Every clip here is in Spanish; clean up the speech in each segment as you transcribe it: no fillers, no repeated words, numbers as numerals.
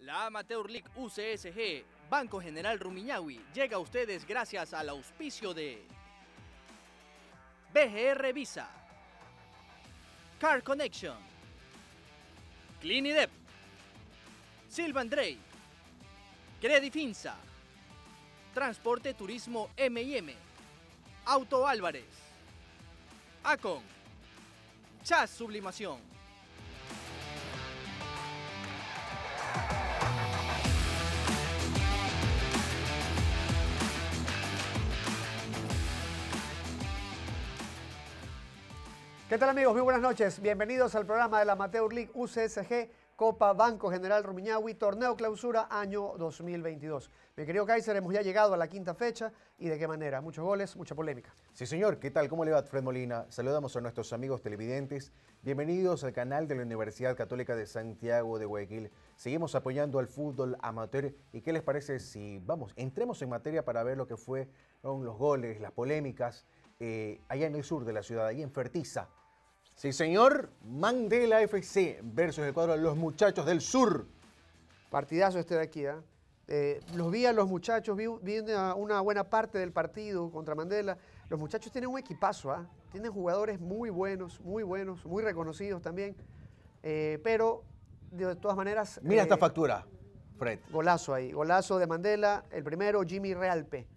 La Amateur League UCSG, Banco General Rumiñahui, llega a ustedes gracias al auspicio de BGR Visa, Car Connection, Clinidep, Silvan Drey, Credifinsa, Transporte Turismo M&M, Auto Álvarez, Acon, Chas Sublimación. ¿Qué tal, amigos? Muy buenas noches. Bienvenidos al programa de la Amateur League UCSG, Copa Banco General Rumiñahui, Torneo Clausura año 2022. Mi querido Kaiser, hemos ya llegado a la quinta fecha. ¿Y de qué manera? Muchos goles, mucha polémica. Sí, señor. ¿Qué tal? ¿Cómo le va, Fred Molina? Saludamos a nuestros amigos televidentes. Bienvenidos al canal de la Universidad Católica de Santiago de Guayaquil. Seguimos apoyando al fútbol amateur. ¿Y qué les parece si, entremos en materia para ver lo que fueron los goles, las polémicas, allá en el sur de la ciudad, ahí en Fertiza? Sí, señor. Mandela FC versus el cuadro de los Muchachos del Sur. Partidazo este de aquí, ¿eh? Los vi a los muchachos, vi una buena parte del partido contra Mandela. Los muchachos tienen un equipazo, ¿ah? Tienen jugadores muy buenos, muy reconocidos también. Pero, de todas maneras... Mira esta factura, Fred. Golazo ahí, golazo de Mandela, el primero, Jimmy Realpe.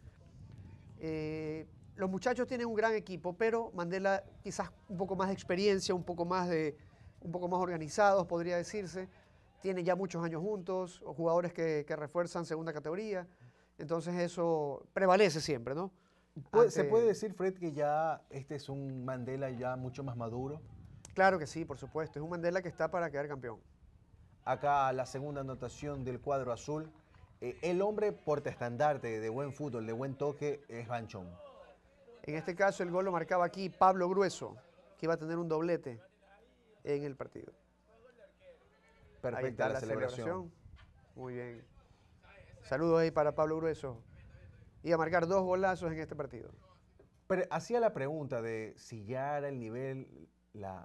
Los muchachos tienen un gran equipo, pero Mandela quizás un poco más de experiencia, un poco más organizados, podría decirse. Tienen ya muchos años juntos, jugadores que refuerzan segunda categoría. Entonces eso prevalece siempre, ¿no? ¿Se puede decir, Fred, que ya este es un Mandela ya mucho más maduro? Claro que sí, por supuesto. Es un Mandela que está para quedar campeón. Acá la segunda anotación del cuadro azul. El hombre portaestandarte de buen fútbol, de buen toque, es Banchón. En este caso el gol lo marcaba aquí Pablo Grueso, que iba a tener un doblete en el partido. Perfecta. Ahí está la celebración. Muy bien. Saludos ahí para Pablo Grueso. Iba a marcar 2 golazos en este partido. Pero hacía la pregunta de si ya era el nivel, la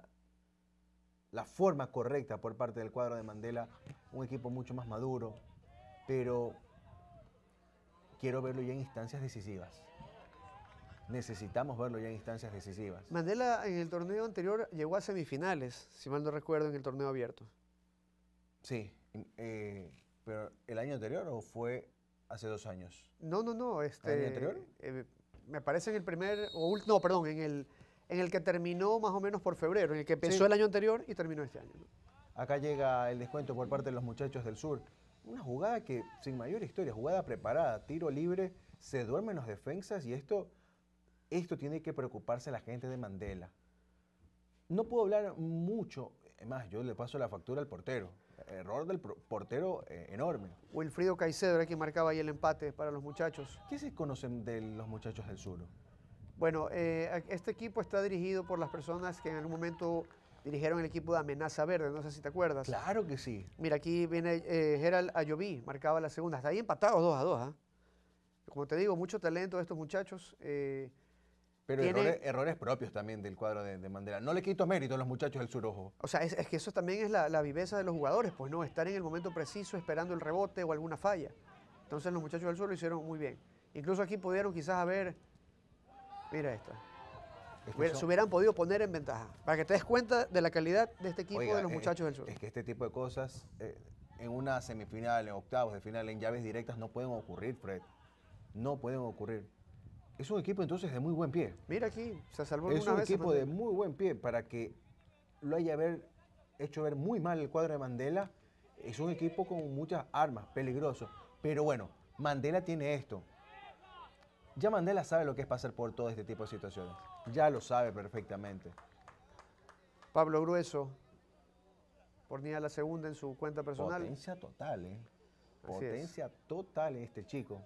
forma correcta por parte del cuadro de Mandela, un equipo mucho más maduro, pero quiero verlo ya en instancias decisivas. Necesitamos verlo ya en instancias decisivas. Mandela en el torneo anterior llegó a semifinales, si mal no recuerdo, en el torneo abierto. Sí, pero ¿el año anterior o fue hace 2 años? No. ¿El año anterior? Me parece en el primer, en el que terminó más o menos por febrero, en el que empezó el año anterior y terminó este año, ¿no? Acá llega el descuento por parte de los Muchachos del Sur. Una jugada que, sin mayor historia, jugada preparada, tiro libre, se duermen los defensas y esto tiene que preocuparse la gente de Mandela. No puedo hablar mucho, es más, yo le paso la factura al portero. Error del portero enorme. Wilfrido Caicedo era quien marcaba ahí el empate para los muchachos. ¿Qué se conocen de los Muchachos del Sur? Bueno, este equipo está dirigido por las personas que en algún momento dirigieron el equipo de Amenaza Verde, no sé si te acuerdas. Claro que sí. Mira, aquí viene Gerald Ayoví, marcaba la segunda. Está ahí empatados 2-2. Como te digo, mucho talento de estos muchachos. Pero errores propios también del cuadro de Mandela. No le quito mérito a los Muchachos del Sur, ojo. O sea, es que eso también es la viveza de los jugadores, pues no, estar en el momento preciso esperando el rebote o alguna falla. Entonces los Muchachos del Sur lo hicieron muy bien. Incluso aquí pudieron quizás haber, mira esta, se hubieran podido poner en ventaja, para que te des cuenta de la calidad de este equipo. Oiga, de los Muchachos del Sur. Es que este tipo de cosas en una semifinal, en octavos de final, en llaves directas no pueden ocurrir, Fred. No pueden ocurrir. Es un equipo entonces de muy buen pie. Mira aquí, se salvó alguna vez. Es un equipo de muy buen pie para que lo haya hecho ver muy mal el cuadro de Mandela. Es un equipo con muchas armas, peligroso. Pero bueno, Mandela tiene esto. Ya Mandela sabe lo que es pasar por todo este tipo de situaciones. Ya lo sabe perfectamente. Pablo Grueso ponía la segunda en su cuenta personal. Potencia total, ¿eh? Potencia total este chico.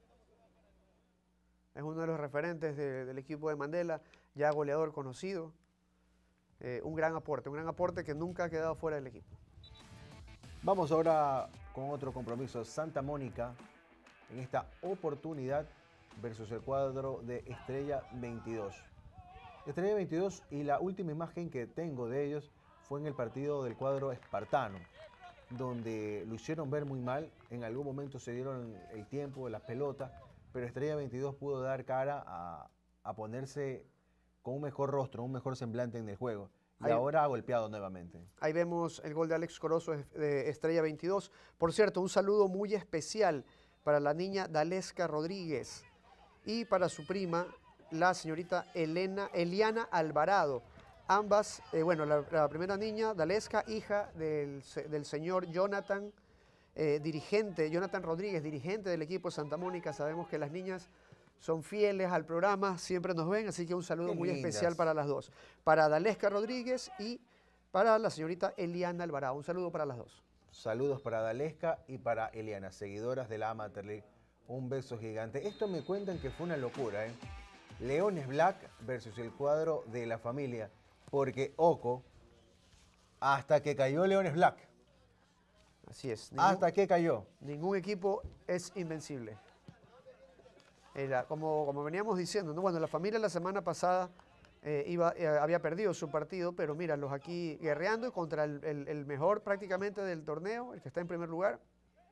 Es uno de los referentes del equipo de Mandela, ya goleador conocido. Un gran aporte que nunca ha quedado fuera del equipo. Vamos ahora con otro compromiso. Santa Mónica, en esta oportunidad, versus el cuadro de Estrella 22. Estrella 22, y la última imagen que tengo de ellos fue en el partido del cuadro espartano. donde lo hicieron ver muy mal. En algún momento se dieron el tiempo, la pelota, pero Estrella 22 pudo dar cara a ponerse con un mejor rostro, un mejor semblante en el juego. Y ahora ha golpeado nuevamente. Ahí vemos el gol de Alex Corozo de Estrella 22. Por cierto, un saludo muy especial para la niña Dalesca Rodríguez y para su prima, la señorita Eliana Alvarado. Ambas, la primera niña, Dalesca, hija del señor Jonathan, Jonathan Rodríguez, dirigente del equipo de Santa Mónica. Sabemos que las niñas son fieles al programa, siempre nos ven, así que un saludo muy especial para las dos. Para Dalesca Rodríguez y para la señorita Eliana Alvarado. Un saludo para las dos. Saludos para Dalesca y para Eliana, seguidoras de la Amateur League. Un beso gigante. Esto me cuentan que fue una locura, ¿eh? Leones Black versus el cuadro de la familia. Porque, ojo, hasta que cayó Leones Black. Así es. Hasta que cayó. Ningún equipo es invencible. Como veníamos diciendo, ¿no? Bueno, la familia la semana pasada había perdido su partido, pero míralos aquí guerreando contra el mejor prácticamente del torneo, el que está en primer lugar.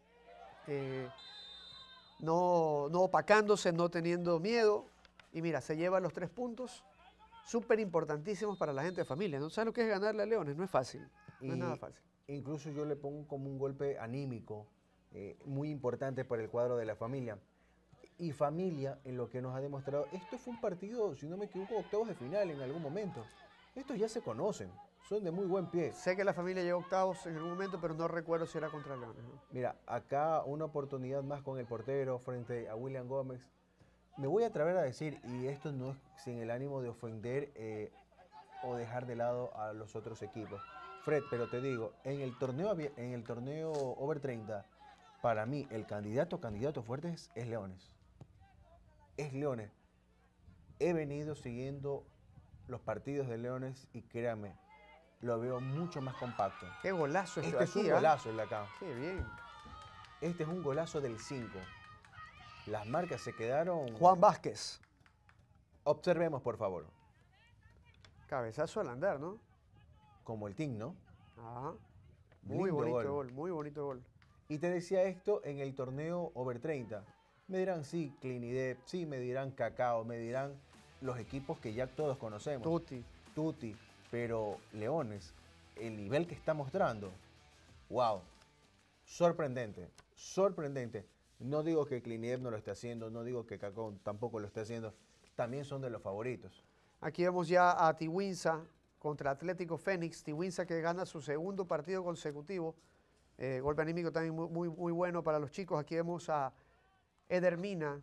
No opacándose, no teniendo miedo. Y mira, se lleva los 3 puntos, súper importantísimos para la gente de familia. ¿No sabes lo que es ganarle a Leones? No es fácil, no es nada fácil. Incluso yo le pongo como un golpe anímico muy importante para el cuadro de la familia. Y familia, en lo que nos ha demostrado, esto fue un partido, si no me equivoco, octavos de final en algún momento. Estos ya se conocen, son de muy buen pie. Sé que la familia llegó a octavos en algún momento, pero no recuerdo si era contra Leones, ¿no? Mira, acá una oportunidad más con el portero frente a William Gómez. Me voy a atrever a decir, y esto no es sin el ánimo de ofender o dejar de lado a los otros equipos. Fred, pero te digo, en el torneo Over 30, para mí el candidato fuerte es Leones. Es Leones. He venido siguiendo los partidos de Leones y créame, lo veo mucho más compacto. Qué golazo Este es un golazo el de acá. Qué bien. Este es un golazo del 5. Las marcas se quedaron... Juan Vázquez. Observemos, por favor. Cabezazo al andar, ¿no? Como el Team, ¿no? Ajá. Muy bonito gol, muy bonito gol. Y te decía esto en el torneo Over 30. Me dirán, sí, Clinidep, sí, me dirán Cacao, me dirán los equipos que ya todos conocemos. Tutti, pero Leones, el nivel que está mostrando, wow, sorprendente. No digo que Clinidep no lo esté haciendo, no digo que Cacao tampoco lo esté haciendo, también son de los favoritos. Aquí vemos ya a Tiwinsa contra Atlético Fénix, Tiwinsa que gana su segundo partido consecutivo, golpe anímico también muy bueno para los chicos. Aquí vemos a Edermina,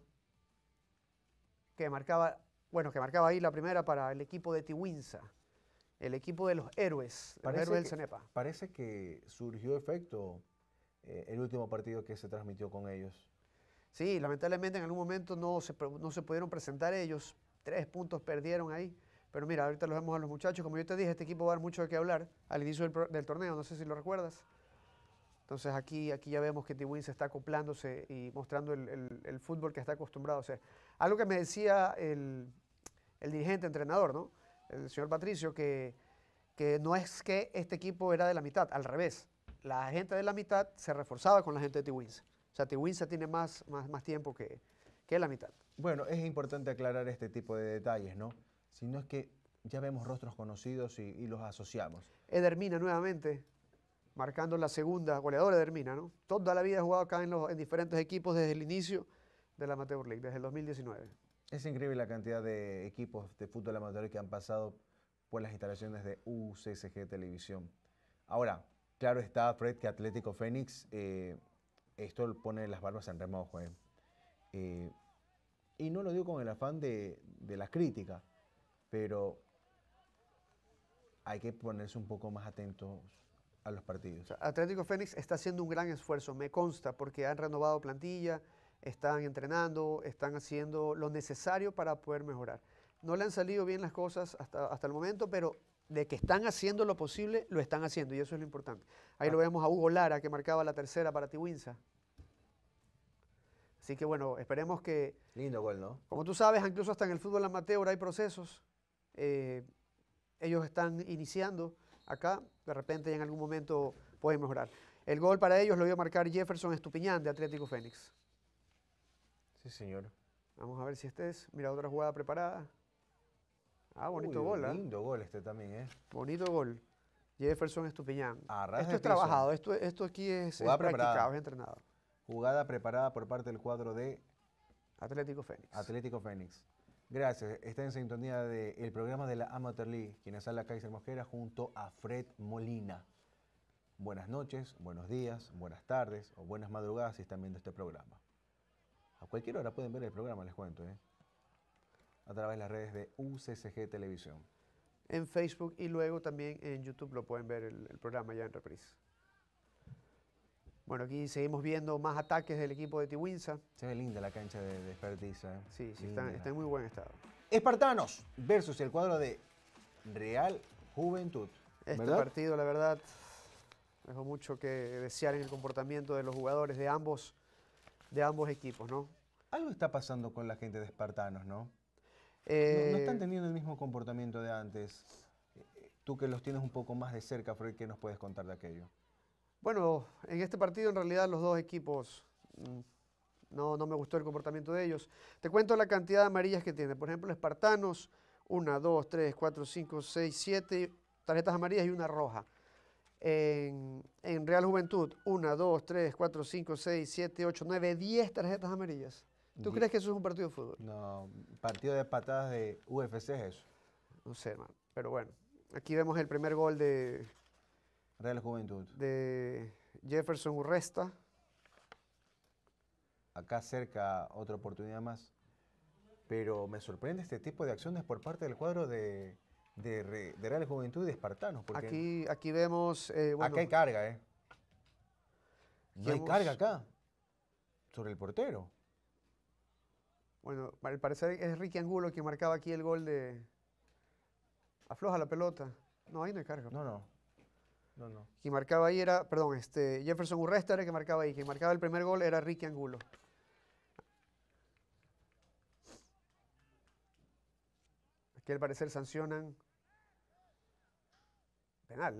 que marcaba ahí la primera para el equipo de Tiwinsa, el equipo de los héroes, del Cenepa. Parece que surgió efecto el último partido que se transmitió con ellos. Sí, lamentablemente en algún momento no se pudieron presentar ellos, 3 puntos perdieron ahí, pero mira, ahorita los vemos a los muchachos, como yo te dije, este equipo va a dar mucho de qué hablar al inicio del torneo, no sé si lo recuerdas. Entonces aquí ya vemos que Tiwinsa está acoplándose y mostrando el fútbol que está acostumbrado a hacer. Algo que me decía el dirigente, entrenador, ¿no? El señor Patricio, que no es que este equipo era de la mitad, al revés. La gente de la mitad se reforzaba con la gente de Tiwinsa. O sea, Tiwinsa tiene más tiempo que la mitad. Bueno, es importante aclarar este tipo de detalles, ¿no? Si no es que ya vemos rostros conocidos y los asociamos. Edermina nuevamente, marcando la segunda goleadora de Edermina, ¿no? Toda la vida ha jugado acá en diferentes equipos desde el inicio de la Amateur League, desde el 2019. Es increíble la cantidad de equipos de fútbol amateur que han pasado por las instalaciones de UCSG Televisión. Ahora, claro está, Fred, que Atlético Fénix, esto pone las barbas en remojo. Y no lo digo con el afán de la crítica, pero hay que ponerse un poco más atentos a los partidos. O sea, Atlético Fénix está haciendo un gran esfuerzo, me consta, porque han renovado plantilla, están entrenando, están haciendo lo necesario para poder mejorar. No le han salido bien las cosas hasta el momento, pero de que están haciendo lo posible, lo están haciendo, y eso es lo importante. Ahí lo vemos a Hugo Lara, que marcaba la tercera para Tiwinsa. Así que bueno, esperemos que... Lindo gol, ¿no? Como tú sabes, incluso hasta en el fútbol amateur hay procesos. Ellos están iniciando acá, de repente en algún momento pueden mejorar. El gol para ellos lo iba a marcar Jefferson Estupiñán de Atlético Fénix. Sí, señor. Vamos a ver si este es. Mira, otra jugada preparada. Ah, bonito Uy, gol, ¿ah? lindo gol este también, ¿eh? Bonito gol. Jefferson Estupiñán. A ras Esto de es piso. trabajado, esto aquí es Jugada practicado, preparada. es entrenado. Jugada preparada por parte del cuadro de Atlético Fénix. Atlético Fénix. Gracias. Está en sintonía del programa de la Amateur League, quienes habla Kaiser Mosquera junto a Fred Molina. Buenas noches, buenos días, buenas tardes o buenas madrugadas si están viendo este programa. A cualquier hora pueden ver el programa, les cuento, ¿eh? A través de las redes de UCSG Televisión. En Facebook y luego también en YouTube lo pueden ver el programa ya en reprise. Bueno, aquí seguimos viendo más ataques del equipo de Tiwinsa. Se ve linda la cancha de Espertiza, ¿eh? Sí, Linda. está en muy buen estado. Espartanos versus el cuadro de Real Juventud. Este ¿Verdad? partido, la verdad, dejó mucho que desear en el comportamiento de los jugadores de ambos equipos, ¿no? Algo está pasando con la gente de Espartanos, ¿no? No Eh, están teniendo el mismo comportamiento de antes. Tú que los tienes un poco más de cerca, Fred, ¿qué nos puedes contar de aquello? Bueno, en este partido en realidad los dos equipos no me gustó el comportamiento de ellos. Te cuento la cantidad de amarillas que tiene. Por ejemplo, Espartanos, 1, 2, 3, 4, 5, 6, 7 tarjetas amarillas y una roja. En Real Juventud, 1, 2, 3, 4, 5, 6, 7, 8, 9, 10 tarjetas amarillas. ¿Tú crees que eso es un partido de fútbol? No, partido de patadas de UFC es eso. No sé, hermano. Pero bueno, aquí vemos el primer gol de Real Juventud. Jefferson Urresta. Acá cerca otra oportunidad más. Pero me sorprende este tipo de acciones por parte del cuadro de Real Juventud y de Espartanos. Porque Aquí vemos... bueno, acá hay carga, ¿eh? No hay vemos- carga acá. Sobre el portero. Bueno, al parecer es Ricky Angulo quien marcaba aquí el gol de... Afloja la pelota. No, ahí no hay carga. No. Quien marcaba ahí era, perdón, Jefferson Urresta era el que marcaba ahí. Quien marcaba el primer gol era Ricky Angulo. Aquí al parecer sancionan penal.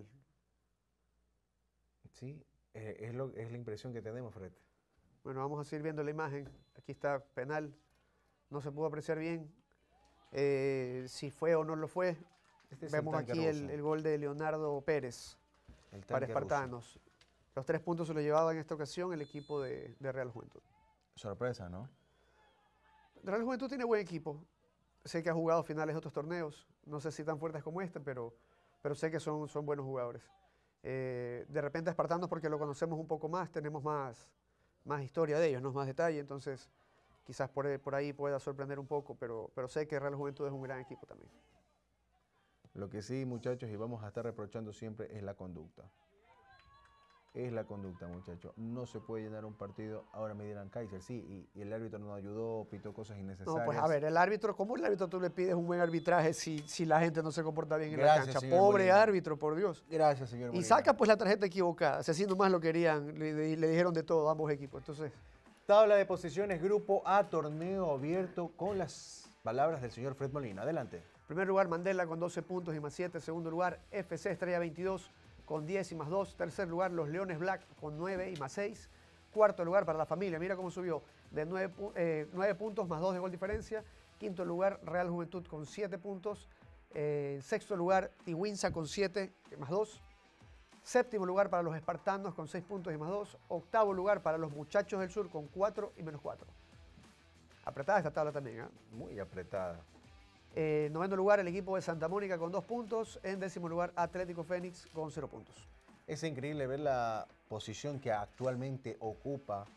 Sí, es la impresión que tenemos, Fred. Bueno, vamos a seguir viendo la imagen. Aquí está penal. No se pudo apreciar bien si fue o no lo fue. Este es Vemos el tanque aquí ruso, el gol de Leonardo Pérez el para tanque ruso. Espartanos. Los 3 puntos se los llevaba en esta ocasión el equipo de Real Juventud. Sorpresa, ¿no? Real Juventud tiene buen equipo. Sé que ha jugado finales de otros torneos. No sé si tan fuertes como este, pero sé que son buenos jugadores. De repente Espartanos, porque lo conocemos un poco más, tenemos más historia de ellos, ¿no? Más detalle. Entonces, quizás por ahí pueda sorprender un poco, pero sé que Real Juventud es un gran equipo también. Lo que sí, muchachos, y vamos a estar reprochando siempre es la conducta. Es la conducta, muchachos. No se puede llenar un partido. Ahora me dirán, Kaiser, sí, y el árbitro no ayudó, pitó cosas innecesarias. No, pues a ver, el árbitro, ¿cómo el árbitro tú le pides un buen arbitraje si la gente no se comporta bien en la Gracias, cancha? señor Pobre Molina. árbitro, por Dios. Gracias, señor Y Molina. saca pues la tarjeta equivocada. Si así nomás lo querían, le dijeron de todo a ambos equipos. Entonces, Tabla de posiciones, grupo A, torneo abierto, con las palabras del señor Fred Molina. Adelante. en primer lugar Mandela con 12 puntos y más 7. Segundo lugar FC Estrella 22 con 10 y más 2. Tercer lugar los Leones Black con 9 y más 6. Cuarto lugar para la familia. Mira cómo subió de 9 puntos más 2 de gol diferencia. Quinto lugar Real Juventud con 7 puntos. Sexto lugar Tiwinsa con 7 más 2. Séptimo lugar para los Espartanos con 6 puntos y más 2. Octavo lugar para los Muchachos del Sur con 4 y menos 4. Apretada esta tabla también, ¿eh? Muy apretada. Noveno lugar el equipo de Santa Mónica con 2 puntos. En décimo lugar Atlético Fénix con 0 puntos. Es increíble ver la posición que actualmente ocupa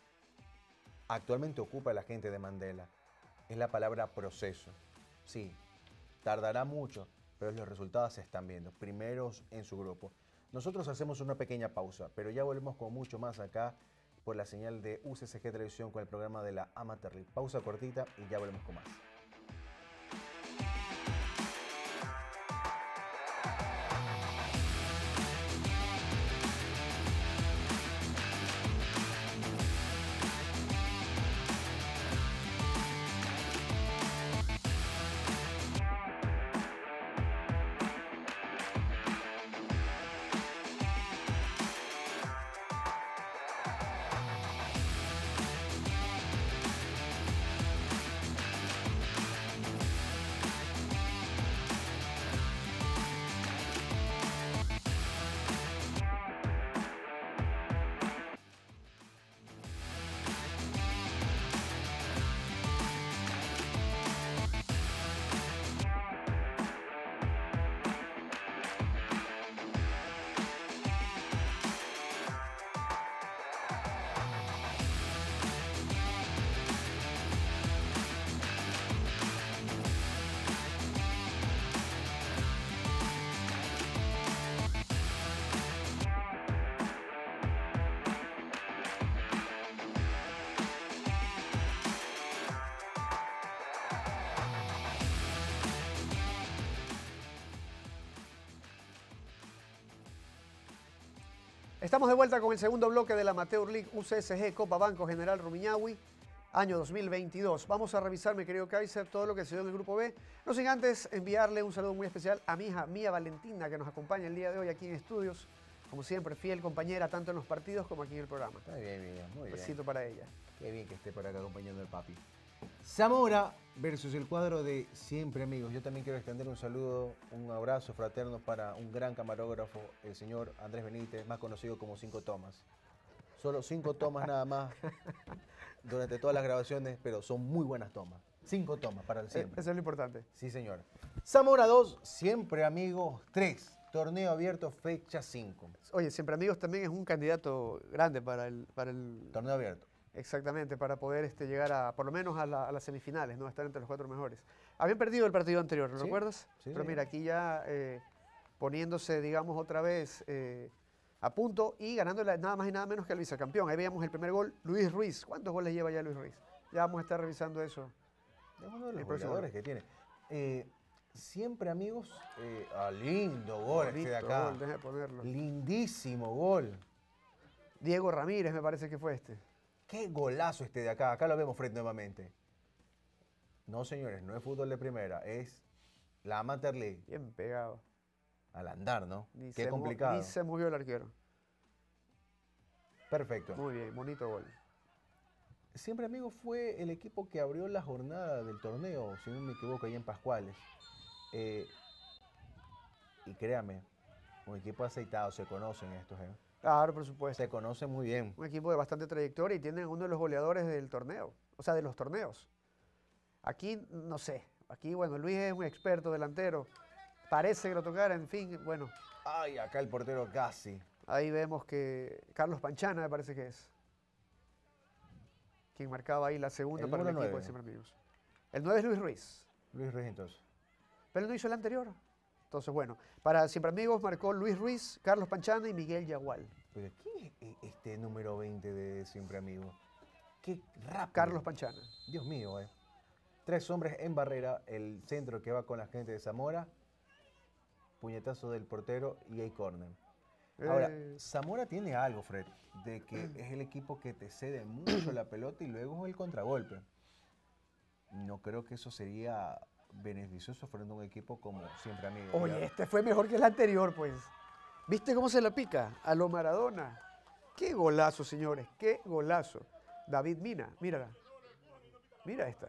la gente de Mandela. Es la palabra proceso. Sí, tardará mucho, pero los resultados se están viendo. Primeros en su grupo. Nosotros hacemos una pequeña pausa, pero ya volvemos con mucho más acá por la señal de UCSG Televisión con el programa de la Amateur League. Pausa cortita y ya volvemos con más. Estamos de vuelta con el segundo bloque de la Amateur League UCSG Copa Banco General Rumiñahui, año 2022. Vamos a revisar, mi querido Kaiser, todo lo que se dio en el Grupo B. No sin antes enviarle un saludo muy especial a mi hija Mía Valentina, que nos acompaña el día de hoy aquí en estudios. Como siempre, fiel compañera, tanto en los partidos como aquí en el programa. Está bien, muy bien. Un besito para ella. Qué bien que esté por acá acompañando al papi. Zamora versus el cuadro de Siempre Amigos. Yo también quiero extender un saludo, un abrazo fraterno para un gran camarógrafo, el señor Andrés Benítez, más conocido como 5 Tomas. Solo 5 tomas nada más durante todas las grabaciones, pero son muy buenas tomas. 5 tomas para el siempre. Eso es lo importante. Sí, señor. Zamora 2, Siempre Amigos 3. Torneo abierto, fecha 5. Oye, Siempre Amigos también es un candidato grande para el Torneo abierto. Exactamente, para poder llegar a, por lo menos a las semifinales, ¿no? Estar entre los 4 mejores. Habían perdido el partido anterior, ¿lo recuerdas? Sí, pero sí. mira, aquí ya poniéndose, digamos, otra vez a punto y ganándole nada más y nada menos que al vicecampeón. Ahí veíamos el primer gol, Luis Ruiz. ¿Cuántos goles lleva ya Luis Ruiz? Ya vamos a estar revisando eso. Es uno de los el próximo goleadores que tiene. Siempre Amigos, lindo gol este de acá. Gol, deja de ponerlo. Lindísimo gol. Diego Ramírez me parece que fue este. Qué golazo este de acá. Acá lo vemos Fred nuevamente. No, señores, no es fútbol de primera, es la Amateur League. Bien pegado. Al andar, ¿no? Ni Qué se complicado. Ni se movió el arquero. Perfecto. Muy bien, bonito gol. Siempre Amigos fue el equipo que abrió la jornada del torneo, si no me equivoco, ahí en Pascuales. Y créame, un equipo aceitado, se conocen estos, Claro, por supuesto. Se conocen muy bien. Un equipo de bastante trayectoria y tienen uno de los goleadores del torneo, o sea, de los torneos. Aquí, no sé, aquí, bueno, Luis es un experto delantero, parece que lo tocara, en fin, bueno. Ay, acá el portero casi. Ahí vemos que Carlos Panchana me parece que es quien marcaba ahí la segunda El para el número equipo 9. de Siempre Amigos. El 9 es Luis Ruiz, Luis Ruiz entonces. pero él no hizo el anterior. Entonces, bueno, para Siempre Amigos marcó Luis Ruiz, Carlos Panchana y Miguel Yagual. Pero ¿quién es este número 20 de Siempre Amigos? Qué rápido. Carlos Panchana. Dios mío, 3 hombres en barrera, el centro que va con la gente de Zamora, puñetazo del portero y hay córner. Ahora, Zamora tiene algo, Fred, de que es el equipo que te cede mucho la pelota y luego el contragolpe. No creo que eso sería beneficioso frente a un equipo como Siempre Amigos. Oye, este fue mejor que el anterior, pues. ¿Viste cómo se la pica? A lo Maradona. Qué golazo, señores, qué golazo. David Mina, mírala. Mira esta.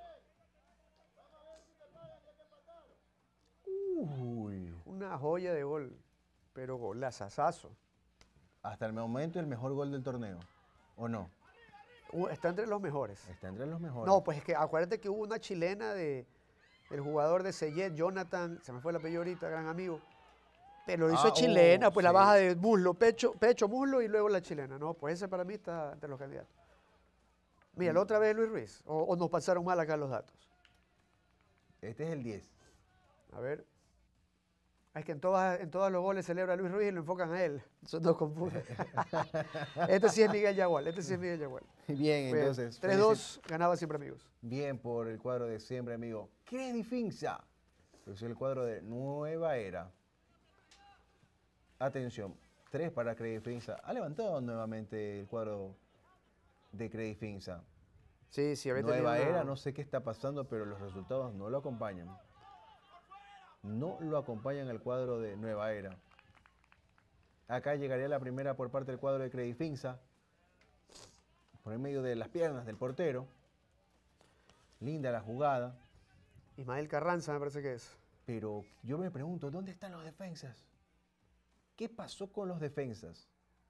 Uy. Una joya de gol, pero golazazazo. Hasta el momento el mejor gol del torneo, ¿o no? Está entre los mejores. Está entre los mejores. No, pues es que acuérdate que hubo una chilena del jugador de Seyet, Jonathan, se me fue el apellido ahorita, gran amigo. Pero lo hizo chilena, pues la sí. baja de muslo, pecho, muslo y luego la chilena. No, pues ese para mí está entre los candidatos. Mira, la otra vez Luis Ruiz, o nos pasaron mal acá los datos. Este es el 10. A ver. Es que en todos los goles celebra Luis Ruiz y lo enfocan a él. Eso no confunde. Este sí es Miguel Yagual, Bien, entonces. 3-2, ganaba Siempre Amigos. Bien por el cuadro de Siempre Amigo. Credit Finza. Es el cuadro de Nueva Era. Atención, 3 para Credit Finza. Ha levantado nuevamente el cuadro de Credit Finza. Sí, había Nueva tenido Era, no sé qué está pasando, pero los resultados no lo acompañan. No lo acompañan el cuadro de Nueva Era. Acá llegaría la primera por parte del cuadro de Credit Finza. Por el medio de las piernas del portero. Linda la jugada. Ismael Carranza me parece que es. Pero yo me pregunto, ¿dónde están los defensas? ¿Qué pasó con los defensas?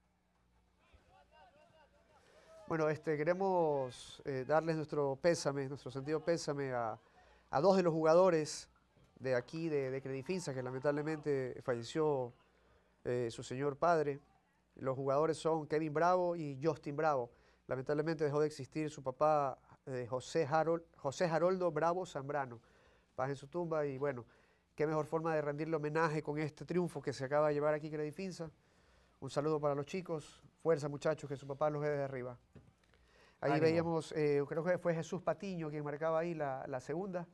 Bueno, queremos darles nuestro pésame, nuestro sentido pésame a 2 de los jugadores de aquí, de Credit Finza, que lamentablemente falleció su señor padre. Los jugadores son Kevin Bravo y Justin Bravo. Lamentablemente dejó de existir su papá, José Haroldo Bravo Zambrano. Paz en su tumba y bueno, qué mejor forma de rendirle homenaje con este triunfo que se acaba de llevar aquí Credit Finza. Un saludo para los chicos, fuerza muchachos, que su papá los ve desde arriba. Ahí Ánimo. veíamos, creo que fue Jesús Patiño quien marcaba ahí la segunda.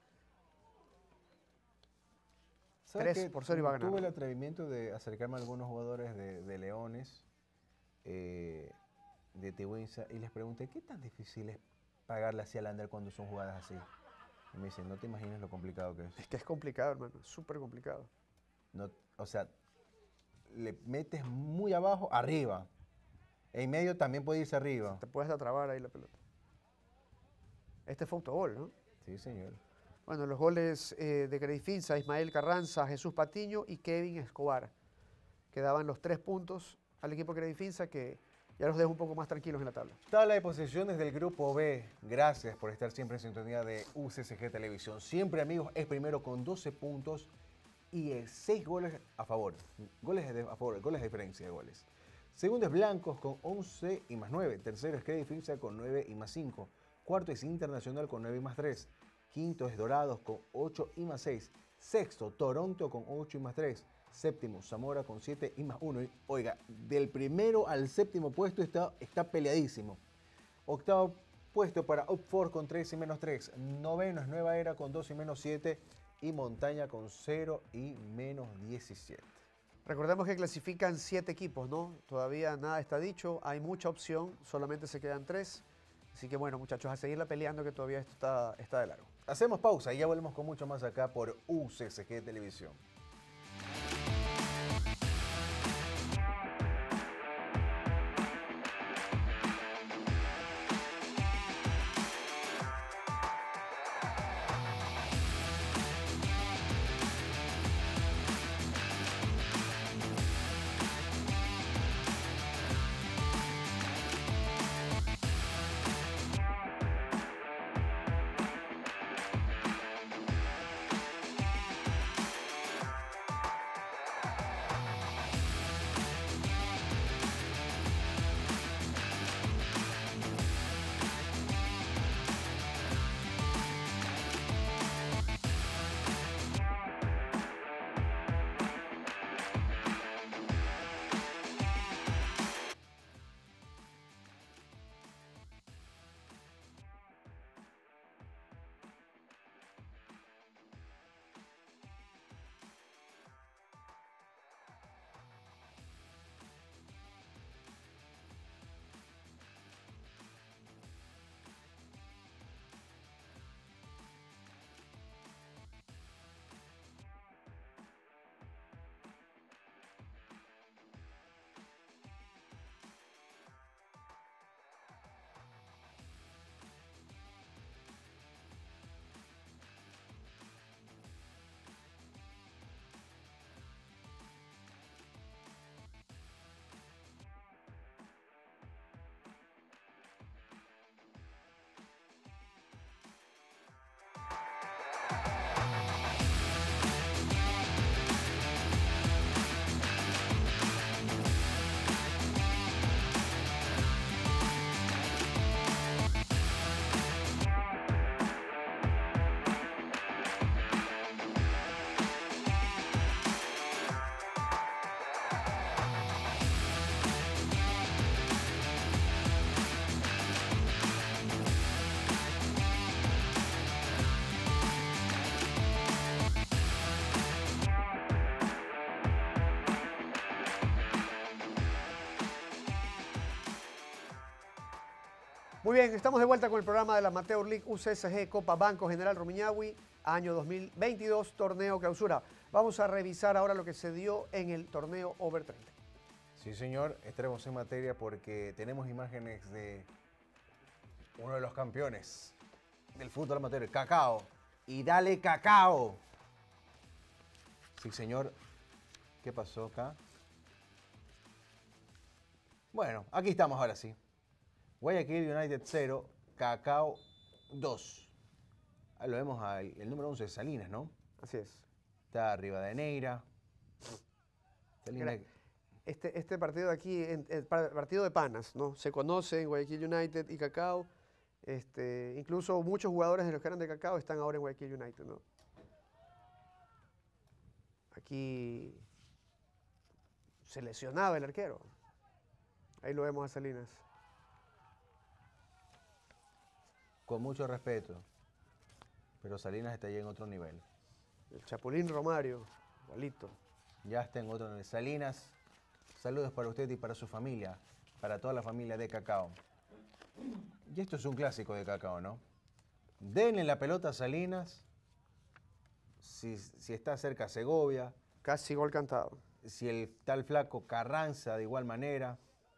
¿Sabes 3-0 qué? iba a ganar. Tuve el atrevimiento de acercarme a algunos jugadores de Leones de Teguenza y les pregunté, ¿qué tan difícil es pagarle así al under cuando son jugadas así? Y me dicen, no te imaginas lo complicado que es. Es que es complicado, hermano, súper complicado. No, o sea, le metes muy abajo, arriba. En medio también puede irse arriba. Te puedes atrabar ahí la pelota. Este fue autogol, ¿no? Sí, señor. Bueno, los goles de Credifinsa, Ismael Carranza, Jesús Patiño y Kevin Escobar, que daban los 3 puntos al equipo de Credifinsa, que ya los deja un poco más tranquilos en la tabla. Tabla de posiciones del Grupo B. Gracias por estar siempre en sintonía de UCSG Televisión. Siempre, amigos, es primero con 12 puntos y 6 goles a favor. Goles de diferencia de goles. Segundo es Blancos con 11 y más 9. Tercero es Credifinsa con 9 y más 5. Cuarto es Internacional con 9 y más 3. Quinto es Dorados con 8 y más 6. Sexto, Toronto con 8 y más 3. Séptimo, Zamora con 7 y más 1. Y, oiga, del primero al séptimo puesto está peleadísimo. Octavo puesto para Up4 con 3 y menos 3. Noveno es Nueva Era con 2 y menos 7. Y Montaña con 0 y menos 17. Recordemos que clasifican 7 equipos, ¿no? Todavía nada está dicho, hay mucha opción, solamente se quedan 3. Así que bueno, muchachos, a seguirla peleando que todavía esto está de largo. Hacemos pausa y ya volvemos con mucho más acá por UCSG Televisión. Muy bien, estamos de vuelta con el programa de la Amateur League UCSG Copa Banco General Rumiñahui, año 2022, torneo clausura. Vamos a revisar ahora lo que se dio en el torneo Over 30. Sí, señor, estaremos en materia porque tenemos imágenes de uno de los campeones del fútbol amateur, Cacao. Y dale Cacao. Sí, señor. ¿Qué pasó acá? Bueno, aquí estamos ahora sí. Guayaquil United 0, Cacao 2. Ahí lo vemos el número 11 de Salinas, ¿no? Así es. Está arriba de Neira. Salinas. Este partido de aquí, partido de panas, ¿no? Se conocen Guayaquil United y Cacao. Incluso muchos jugadores de los que eran de Cacao están ahora en Guayaquil United, ¿no? Aquí se lesionaba el arquero. Ahí lo vemos a Salinas. Con mucho respeto, pero Salinas está ya en otro nivel. El Chapulín Romario, igualito. Ya está en otro nivel. Salinas, saludos para usted y para su familia. para toda la familia de Cacao. Y esto es un clásico de Cacao, ¿no? Denle la pelota a Salinas, si está cerca Segovia, Casi gol cantado. si el tal flaco Carranza de igual manera.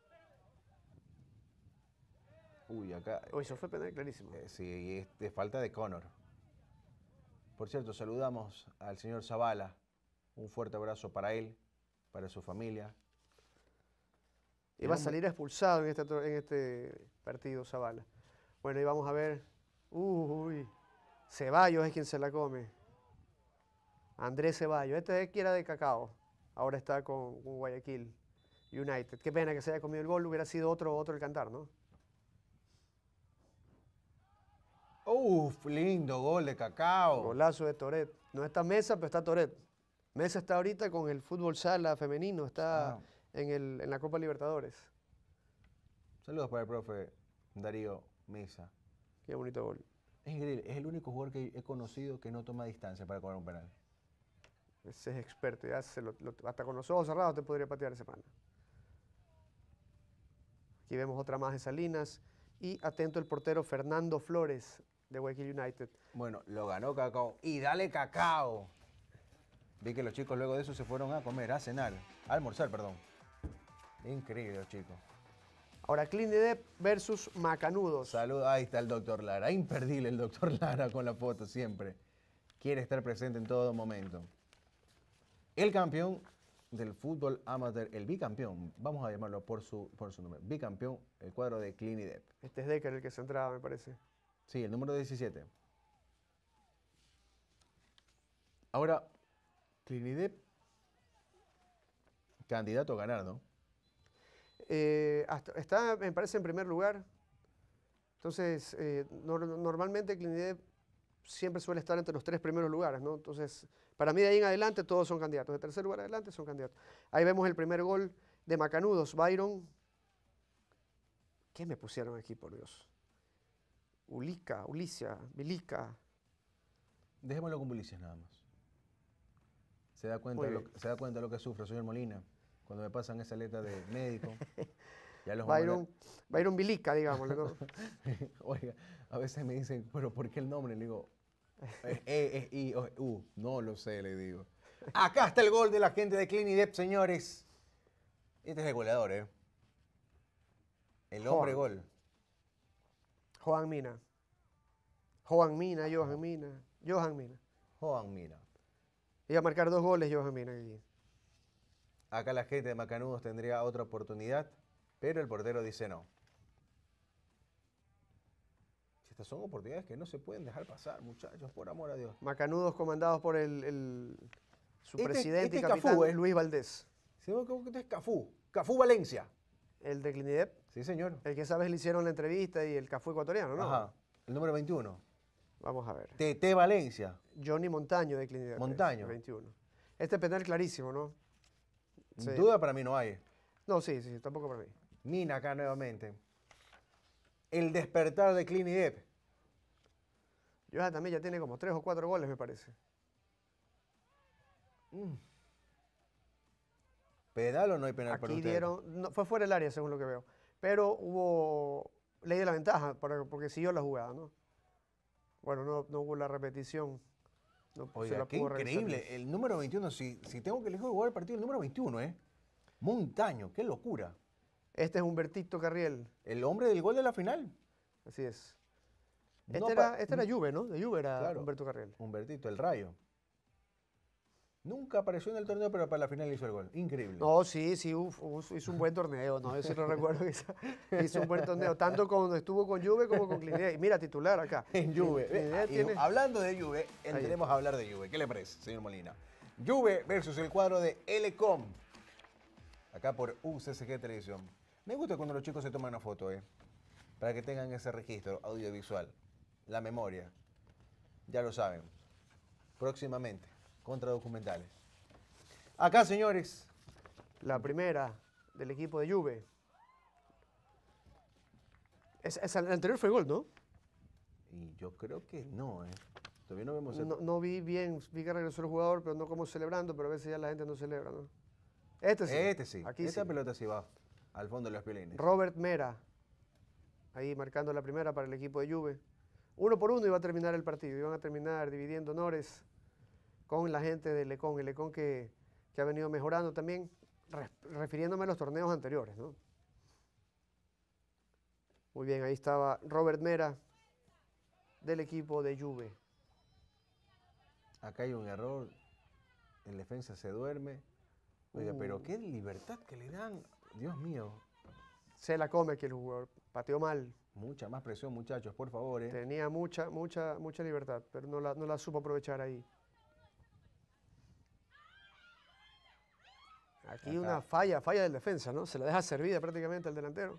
Uy, acá. Uy, eso fue penal clarísimo. Sí, y es de falta de Connor. Por cierto, saludamos al señor Zavala. Un fuerte abrazo para él, para su familia. Iba a salir expulsado en este partido, Zavala. Bueno, y vamos a ver. Uy, Ceballos es quien se la come. Andrés Ceballos. Este es que era de Cacao. Ahora está con Guayaquil United. Qué pena que se haya comido el gol. Hubiera sido otro el cantar, ¿no? Uf, lindo gol de Cacao. Golazo de Toret. No está Mesa, pero está Toret. Mesa está ahorita con el fútbol sala femenino. Está en la Copa Libertadores. Saludos para el profe Darío Mesa. Qué bonito gol. Es increíble, es el único jugador que he conocido que no toma distancia para cobrar un penal. Ese es experto. Ya hasta con los ojos cerrados te podría patear ese pana. Aquí vemos otra más de Salinas. Y atento el portero Fernando Flores de Guayaquil United. Bueno, lo ganó Cacao. ¡Y dale Cacao! Vi que los chicos luego de eso se fueron a comer, a cenar, a almorzar, perdón. Increíble los chicos. Ahora, Clinidep versus Macanudos. Salud, ahí está el doctor Lara. Imperdible el doctor Lara con la foto siempre. Quiere estar presente en todo momento. El campeón del fútbol amateur, el bicampeón, vamos a llamarlo por su nombre, bicampeón, el cuadro de Clinidep. Este es Decker el que se entraba, me parece. Sí, el número 17. Ahora, Clinidep, candidato a ganar, ¿no? Está, me parece, en primer lugar. Entonces, normalmente Clinidep siempre suele estar entre los 3 primeros lugares, ¿no? Entonces, para mí de ahí en adelante todos son candidatos. De tercer lugar adelante son candidatos. Ahí vemos el primer gol de Macanudos. Byron. ¿Qué me pusieron aquí, por Dios? Ulicia, Bilica. Dejémoslo con Ulises nada más. Se da cuenta de lo que sufro, señor Molina, cuando me pasan esa letra de médico. Ya los Byron Bilica, digámosle, ¿no? Oiga, a veces me dicen, pero ¿por qué el nombre? Le digo, I, U. No lo sé, le digo. Acá está el gol de la gente de Clinidep, señores. Este es el goleador, ¿eh? El hombre gol. Johan Mina. Johan Mina. Iba a marcar 2 goles Johan Mina aquí. Acá la gente de Macanudos tendría otra oportunidad, pero el portero dice no. Estas son oportunidades que no se pueden dejar pasar, muchachos, por amor a Dios. Macanudos comandados por su presidente y capitán, Cafú, Luis Valdés. ¿Sí? Este es Cafú. Cafú Valencia. El de Clinidep. Sí, señor. El que sabes le hicieron la entrevista y el Cafú ecuatoriano, ¿no? Ajá. El número 21. Vamos a ver. TT Valencia. Johnny Montaño de Clinidep. Montaño. 21. Este penal clarísimo, ¿no? Sí. Duda para mí no hay. No, sí, tampoco para mí. Mina acá nuevamente. El despertar de Clinidep. Johan también ya tiene como 3 o 4 goles, me parece. ¿Penal o no hay penal para Aquí usted? dieron, no, fue fuera del área según lo que veo, pero hubo ley de la ventaja porque siguió la jugada, ¿no? Bueno, no hubo la repetición. No, Oiga, qué increíble. El número 21, si tengo que elegir jugar el partido, el número 21, ¿eh? Montaño, qué locura. Este es Humbertito Carriel. El hombre del gol de la final. Así es. No Este era Juve, ¿no? De Juve era claro, Humberto Carriel. Humbertito, el Rayo. Nunca apareció en el torneo, pero para la final hizo el gol. Increíble. No, sí, hizo un buen torneo, ¿no? Yo sí lo recuerdo que hizo un buen torneo, tanto cuando estuvo con Juve como con Clinidep. Y mira, titular acá. En Juve. Hablando de Juve, entremos a hablar de Juve. ¿Qué le parece, señor Molina? Juve versus el cuadro de Elecom. Acá por UCSG Televisión. Me gusta cuando los chicos se toman una foto, para que tengan ese registro audiovisual. La memoria. Ya lo saben. Próximamente. Contra documentales. Acá, señores. La primera del equipo de Juve. El anterior fue gol, ¿no? Y yo creo que no, Todavía no vemos el... No vi bien, vi que regresó el jugador, pero no como celebrando, pero a veces ya la gente no celebra, ¿no? Este sí. Este sí. Aquí Esta sí. pelota sí va. al fondo de los violines. Robert Mera, ahí marcando la primera para el equipo de Juve. 1 por 1 iba a terminar el partido, iban a terminar dividiendo honores con la gente de Lecón, el Lecón que ha venido mejorando también, refiriéndome a los torneos anteriores, ¿no? Muy bien, ahí estaba Robert Mera del equipo de Juve. Acá hay un error, el defensa se duerme. Oiga, pero qué libertad que le dan, Dios mío. Se la come aquí el jugador, pateó mal. Mucha más presión, muchachos, por favor. Tenía mucha libertad, pero no la supo aprovechar ahí. Aquí Acá. una falla del defensa, ¿no? Se la deja servida prácticamente al delantero.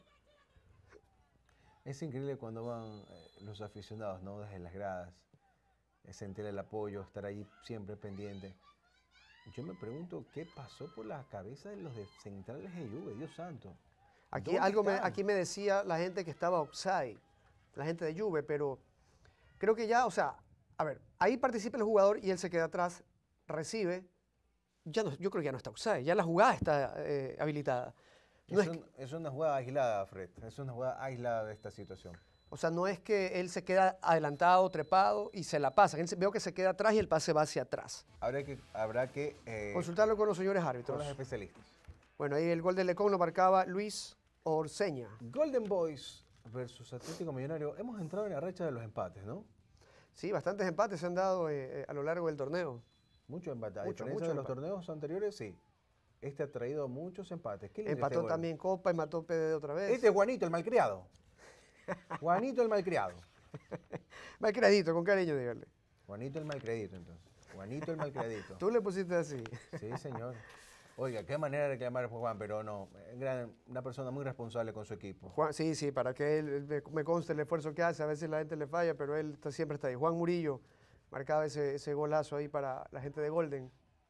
Es increíble cuando van los aficionados, ¿no? Desde las gradas, sentir el apoyo, estar ahí siempre pendiente. Yo me pregunto qué pasó por la cabeza de los centrales de Juve, Dios santo. Aquí aquí me decía la gente que estaba offside, la gente de Juve, pero creo que ya, o sea, a ver, ahí participa el jugador y él se queda atrás, recibe, ya no, yo creo que ya no está offside, ya la jugada está habilitada. No Es una jugada aislada, Fred, es una jugada aislada de esta situación. O sea, no es que él se queda adelantado, trepado y se la pasa. Veo que se queda atrás y el pase va hacia atrás. Habrá que consultarlo con los señores árbitros. Con los especialistas. Bueno, ahí el gol de Lecón lo marcaba Luis Orseña. Golden Boys versus Atlético Millonario. Hemos entrado en la racha de los empates, ¿no? Sí, bastantes empates se han dado a lo largo del torneo. Muchos empates. A diferencia de los torneos anteriores, sí. Este ha traído muchos empates. ¿Qué empató también Copa, empató PD otra vez. Este es Juanito, el malcriado. Juanito el malcriado. Malcriadito, con cariño, dígale. Juanito el malcriadito, entonces. Juanito el malcriadito. Tú le pusiste así. Sí, señor. Oiga, qué manera de reclamar por Juan, pero no. Una persona muy responsable con su equipo. Juan, sí, para que él me conste el esfuerzo que hace. A veces la gente le falla, pero él siempre está ahí. Juan Murillo marcaba ese golazo ahí para la gente de Golden.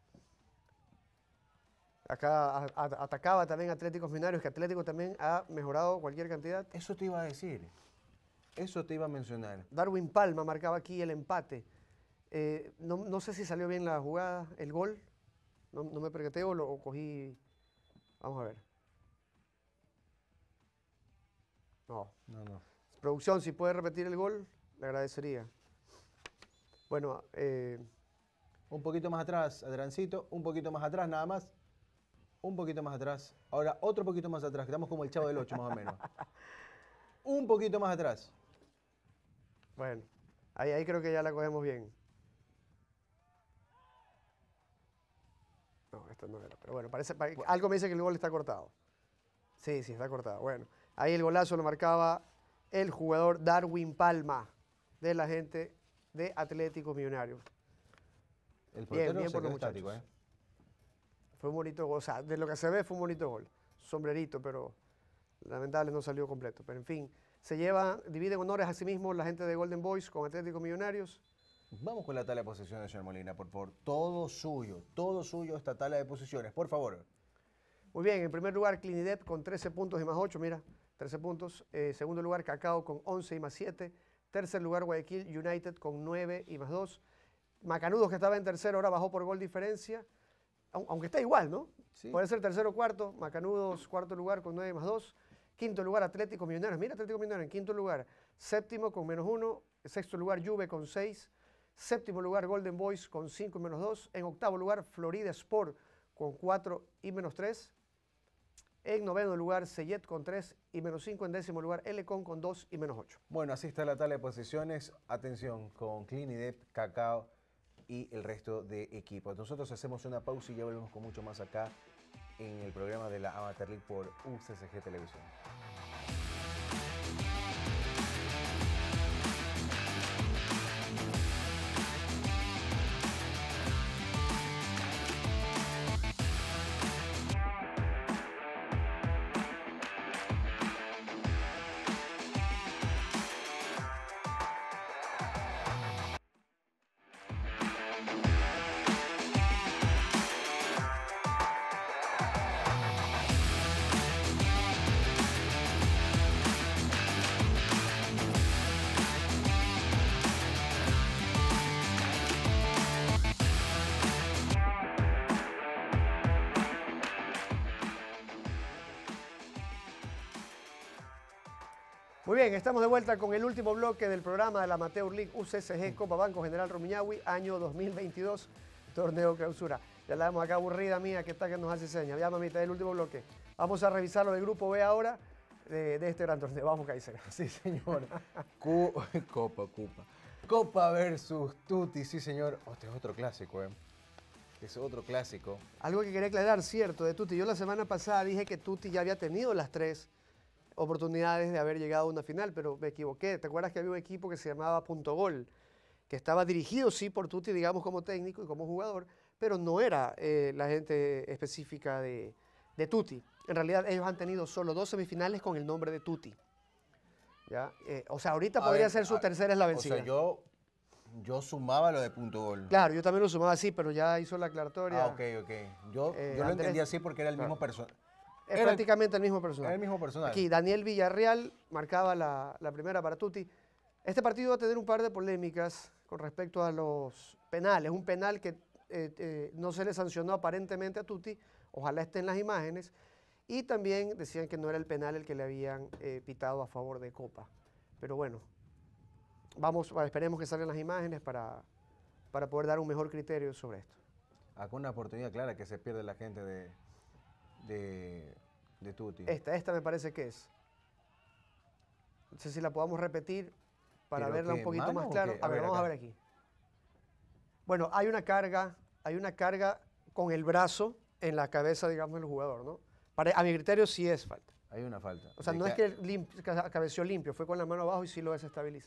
Acá atacaba también Atléticos Millonarios, que Atlético también ha mejorado cualquier cantidad. Eso te iba a decir. Eso te iba a mencionar. Darwin Palma marcaba aquí el empate. No sé si salió bien la jugada, el gol. No me percaté o lo cogí. Vamos a ver. No. Producción, si puede repetir el gol, le agradecería. Bueno. Un poquito más atrás, Adrancito. Un poquito más atrás, nada más. Un poquito más atrás. Ahora, otro poquito más atrás. Quedamos como el Chavo del 8, más o menos. Un poquito más atrás. Bueno, ahí creo que ya la cogemos bien. No, esto no era. Pero bueno, algo me dice que el gol está cortado. Sí, está cortado. Bueno, ahí el golazo lo marcaba el jugador Darwin Palma, de la gente de Atlético Millonario. El portero bien se por los quedó estático, muchachos. Fue un bonito gol, o sea, de lo que se ve fue un bonito gol. Sombrerito, pero lamentable no salió completo. Pero en fin, dividen honores a sí mismos la gente de Golden Boys con Atlético Millonarios. Vamos con la tabla de posiciones, señor Molina, por favor. Todo suyo esta tabla de posiciones, por favor. Muy bien, en primer lugar, Clinidep con 13 puntos y más 8, mira, 13 puntos. Segundo lugar, Cacao con 11 y más 7. Tercer lugar, Guayaquil United con 9 y más 2. Macanudos, que estaba en tercero, ahora bajó por gol diferencia. Aunque está igual, ¿no? Sí. Puede ser tercero o cuarto. Macanudos, cuarto lugar con 9 más 2. Quinto lugar, Atlético Millonarios. Mira, Atlético Millonarios en quinto lugar. Séptimo con menos 1. Sexto lugar, Juve con 6. Séptimo lugar, Golden Boys con 5 y menos 2. En octavo lugar, Florida Sport con 4 y menos 3. En noveno lugar, Seyet con 3 y menos 5. En décimo lugar, Elecón con 2 y menos 8. Bueno, así está la tabla de posiciones. Atención, con Clinidep, Cacao y el resto de equipos. Nosotros hacemos una pausa y ya volvemos con mucho más acá en el programa de la Amateur League por UCSG Televisión. Muy bien, estamos de vuelta con el último bloque del programa de la Amateur League UCSG Copa Banco General Rumiñahui, año 2022, torneo clausura. Ya la vemos acá aburrida mía que está que nos hace señas. Ya, mamita, es el último bloque. Vamos a revisar lo del grupo B ahora de este gran torneo. Vamos, Caicedo. Sí, señor. Copa versus Tutti, sí, señor. Este es otro clásico, ¿eh? Es otro clásico. Algo que quería aclarar, cierto, de Tutti. Yo la semana pasada dije que Tutti ya había tenido las 3 oportunidades de haber llegado a una final, pero me equivoqué. ¿Te acuerdas que había un equipo que se llamaba Punto Gol, que estaba dirigido, sí, por Tutti, digamos, como técnico y como jugador, pero no era la gente específica de Tutti? En realidad, ellos han tenido solo 2 semifinales con el nombre de Tutti. ¿Ya? O sea, ahorita podría ser su tercera es la vencida. O sea, yo sumaba lo de Punto Gol. Claro, yo también lo sumaba así, pero ya hizo la aclaratoria. Ah, ok. Yo lo entendía así porque era el mismo personaje. Es prácticamente el mismo personaje. Era el mismo personaje. Aquí, Daniel Villarreal marcaba la primera para Tutti. Este partido va a tener un par de polémicas con respecto a los penales. Un penal que no se le sancionó aparentemente a Tutti, ojalá esté en las imágenes. Y también decían que no era el penal el que le habían pitado a favor de Copa. Pero bueno, esperemos que salgan las imágenes para poder dar un mejor criterio sobre esto. Acá una oportunidad clara que se pierde la gente de Tutti. Esta me parece que es. No sé si la podamos repetir para verla un poquito más claro. A ver, vamos a ver aquí. Bueno, hay una carga con el brazo en la cabeza, digamos, del jugador, ¿no? A mi criterio sí es falta. Hay una falta. O sea, no es que cabeció limpio, fue con la mano abajo y sí lo desestabiliza.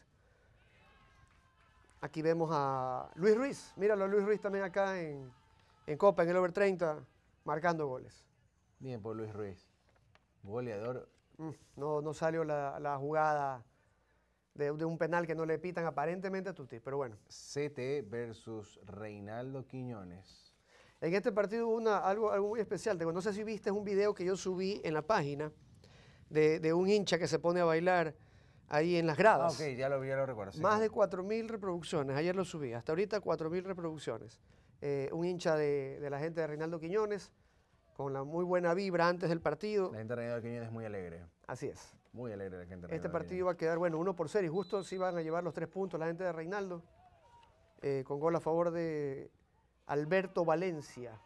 Aquí vemos a Luis Ruiz. Míralo, Luis Ruiz también acá en Copa, en el over 30, marcando goles. Bien por Luis Ruiz. Goleador. No salió la jugada de un penal que no le pitan aparentemente a Tutti, pero bueno. CT versus Reinaldo Quiñones. En este partido hubo algo muy especial. No sé si viste un video que yo subí en la página de un hincha que se pone a bailar ahí en las gradas. Ah, ok, ya lo recuerdo. Sí. Más de 4.000 reproducciones, ayer lo subí. Hasta ahorita 4.000 reproducciones. Un hincha de la gente de Reinaldo Quiñones, con la muy buena vibra antes del partido. La gente de Reinaldo Quiñones es muy alegre. Así es. Muy alegre la gente de Reinaldo Este partido va a quedar, bueno, 1-0 y justo sí van a llevar los 3 puntos la gente de Reinaldo, con gol a favor de Alberto Valencia.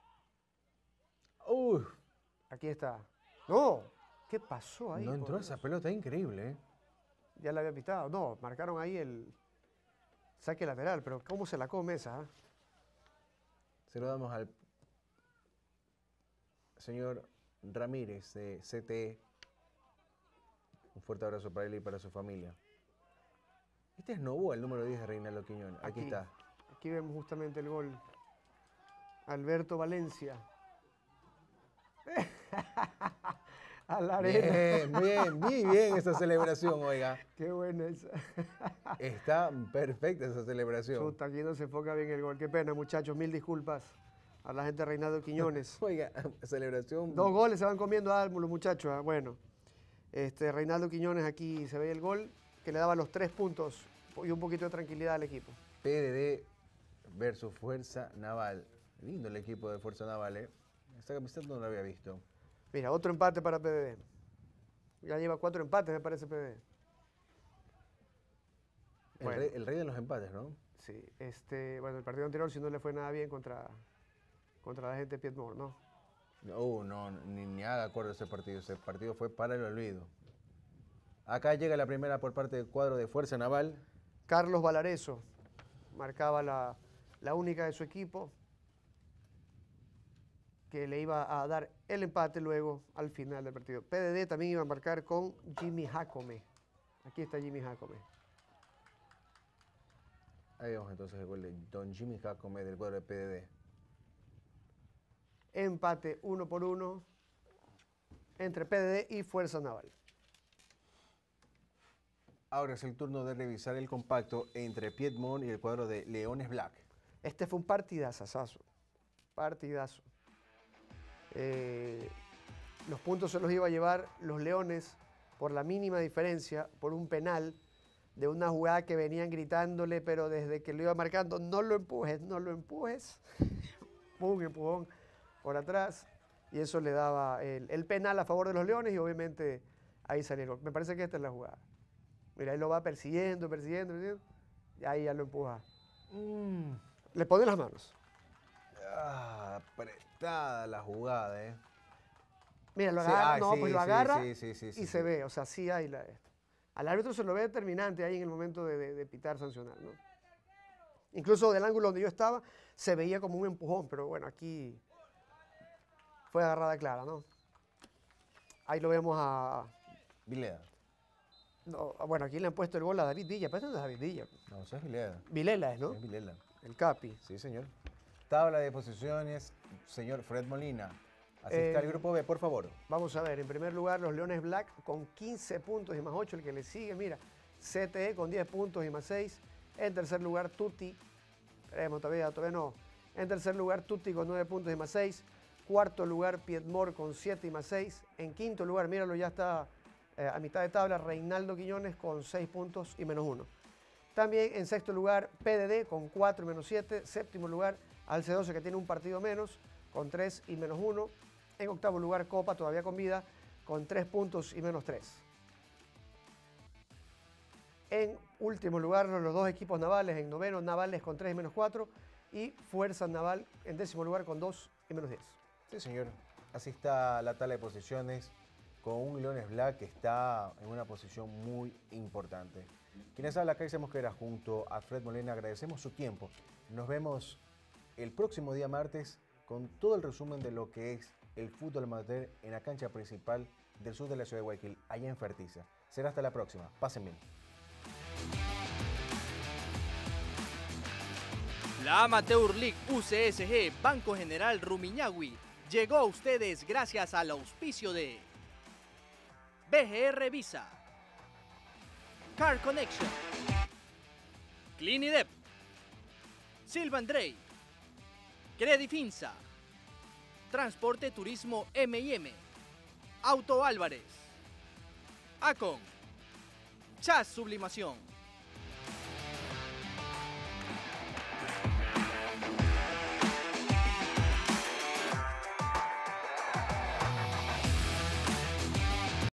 Aquí está. ¡No! ¿Qué pasó ahí? No entró esa pelota, increíble, ¿eh? Ya la había pitado. No, marcaron ahí el saque lateral, pero ¿cómo se la come esa? Se lo damos al señor Ramírez de CTE. Un fuerte abrazo para él y para su familia. Este es Novoa, el número 10 de Reinaldo Quiñones. Aquí está. Aquí vemos justamente el gol. Alberto Valencia. A la arena. Bien esa celebración, oiga. Qué buena esa. Está perfecta esa celebración. Chuta, aquí no se enfoca bien el gol. Qué pena, muchachos. 1000 disculpas a la gente de Reinaldo Quiñones. Oiga, celebración. 2 goles se van comiendo a los muchachos. Bueno, Reinaldo Quiñones aquí se ve el gol que le daba los 3 puntos y un poquito de tranquilidad al equipo. PDD versus Fuerza Naval. Lindo el equipo de Fuerza Naval, ¿eh? Esta camiseta no la había visto. Mira, otro empate para PDD. Ya lleva 4 empates, me parece, PDD. Bueno. El rey de los empates, ¿no? Sí, bueno, el partido anterior sí no le fue nada bien contra la gente de Piedmont, ¿no? No, ni haga acuerdo ese partido. Ese partido fue para el olvido. Acá llega la primera por parte del cuadro de Fuerza Naval. Carlos Valareso marcaba la única de su equipo, que le iba a dar el empate luego al final del partido. PDD también iba a marcar con Jimmy Jacome. Aquí está Jimmy Jacome. Ahí vemos entonces el gol de don Jimmy Jacome del cuadro de PDD. Empate 1-1 entre PDD y Fuerza Naval. Ahora es el turno de revisar el compacto entre Piedmont y el cuadro de Leones Black. Este fue un partidazazazo. Partidazo. Los puntos se los iba a llevar los Leones por la mínima diferencia, por un penal de una jugada que venían gritándole, pero desde que lo iba marcando, no lo empujes, no lo empujes. Un empujón por atrás, y eso le daba el penal a favor de los Leones, y obviamente ahí salió el gol. Me parece que esta es la jugada. Mira, ahí lo va persiguiendo, y ahí ya lo empuja. Le pone las manos. Apretada la jugada, ¿eh? Mira, lo Sí, agarra, sí, lo sí, agarra sí, y se ve, o sea, sí hay esto. Al árbitro se lo ve determinante ahí en el momento de pitar sancionar, ¿no? Incluso del ángulo donde yo estaba, se veía como un empujón, pero bueno, aquí fue agarrada clara, ¿no? Ahí lo vemos a... Vileda. No, bueno, aquí le han puesto el gol a David Villa, pero no es David Villa. No, eso es Vileda. Vilela es, ¿no? Es Vilela. El Capi. Sí, señor. Tabla de posiciones, señor Fred Molina. Así está el grupo B, por favor. Vamos a ver, en primer lugar los Leones Black con 15 puntos y más 8, el que le sigue, mira, CTE con 10 puntos y más 6. En tercer lugar Tutti, todavía no. En tercer lugar Tutti con 9 puntos y más 6. Cuarto lugar Piedmont con 7 y más 6. En quinto lugar, míralo, ya está a mitad de tabla, Reinaldo Quiñones con 6 puntos y menos 1. También en sexto lugar PDD con 4 y menos 7. Séptimo lugar Alce 12, que tiene un partido menos, con 3 y menos 1. En octavo lugar Copa, todavía con vida, con 3 puntos y menos 3. En último lugar los dos equipos navales, en noveno Navales con 3 y menos 4 y Fuerza Naval en décimo lugar con 2 y menos 10. Sí, señor. Así está la tabla de posiciones con un Leones Black que está en una posición muy importante. Quienes habla acá, Mosquera, junto a Fred Molina, agradecemos su tiempo. Nos vemos el próximo día martes con todo el resumen de lo que es el fútbol amateur en la cancha principal del sur de la ciudad de Guayaquil, allá en Fertiza. Será hasta la próxima. Pasen bien. La Amateur League UCSG Banco General Rumiñahui llegó a ustedes gracias al auspicio de BGR Visa, Car Connection, Clinidep, Silvan Drey, Credifinsa, Transporte Turismo M&M, Auto Álvarez, Acon, Chas Sublimación.